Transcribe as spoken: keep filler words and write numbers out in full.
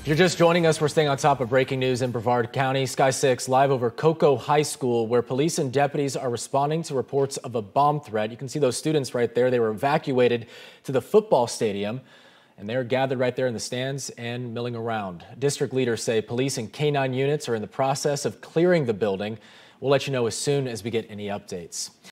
If you're just joining us, we're staying on top of breaking news in Brevard County. Sky six live over Cocoa High School, where police and deputies are responding to reports of a bomb threat. You can see those students right there. They were evacuated to the football stadium, and they're gathered right there in the stands and milling around. District leaders say police and K nine units are in the process of clearing the building. We'll let you know as soon as we get any updates.